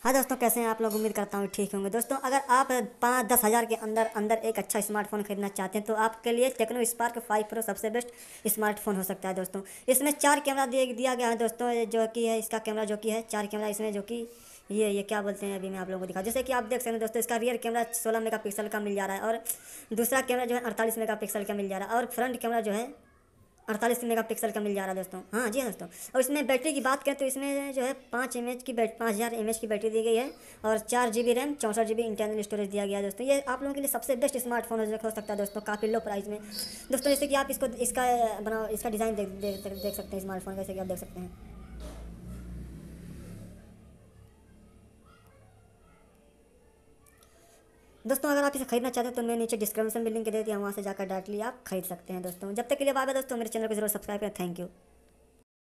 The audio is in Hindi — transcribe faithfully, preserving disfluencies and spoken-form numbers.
हाँ दोस्तों, कैसे हैं आप लोग। उम्मीद करता हूँ ठीक होंगे। दोस्तों अगर आप पाँच दस हज़ार के अंदर अंदर एक अच्छा स्मार्टफोन खरीदना चाहते हैं तो आपके लिए टेक्नो स्पार्क फाइव प्रो सबसे बेस्ट स्मार्टफोन हो सकता है। दोस्तों इसमें चार कैमरा दे दिया गया है दोस्तों, जो कि है इसका कैमरा जो कि है चार कैमरा इसमें, जो कि ये ये क्या बोलते हैं, अभी मैं आप लोगों को दिखा। जैसे कि आप देख सकते हैं दोस्तों, इसका रियर कैमरा सोलह मेगा पिक्सल का मिल जा रहा है और दूसरा कैमरा जो है अड़तालीस मेगा पिक्सल का मिल जा रहा है और फ्रंट कैमरा जो है अड़तालीस मेगा पिक्सल का मिल जा रहा है दोस्तों। हाँ जी हाँ दोस्तों। और इसमें बैटरी की बात करें तो इसमें जो है पाँच एम एच की बैट पाँच हज़ार एम एच की बैटरी दी गई है और चार जी बी रैम चौंसठ जी बी इंटरनल स्टोरेज दिया गया है दोस्तों। ये आप लोगों के लिए सबसे बेस्ट स्मार्टफोन हो सकता है दोस्तों, काफ़ी लो प्राइस में दोस्तों। जैसे कि आप इसको इसका बना इसका डिज़ाइन देख देख देख सकते हैं स्मार्टफोन का, जैसे कि आप देख सकते हैं। दोस्तों अगर आप इसे खरीदना चाहते हैं तो मैं नीचे डिस्क्रिप्शन में लिंक दे दिया, वहाँ से जाकर डायरेक्टली आप खरीद सकते हैं दोस्तों। जब तक के लिए बाय बाय दोस्तों, मेरे चैनल को जरूर सब्सक्राइब करें। Thank you.